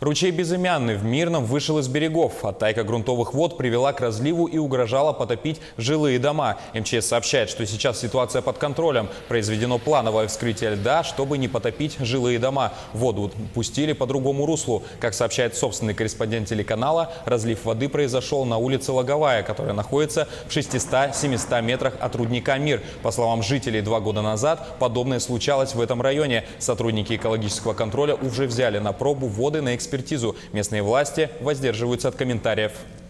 Ручей Безымянный в Мирном вышел из берегов. Оттайка грунтовых вод привела к разливу и угрожала потопить жилые дома. МЧС сообщает, что сейчас ситуация под контролем. Произведено плановое вскрытие льда, чтобы не потопить жилые дома. Воду пустили по другому руслу. Как сообщает собственный корреспондент телеканала, разлив воды произошел на улице Логовая, которая находится в 600-700 метрах от рудника «Мир». По словам жителей, 2 года назад подобное случалось в этом районе. Сотрудники экологического контроля уже взяли на пробу воды на экспертизу. Местные власти воздерживаются от комментариев.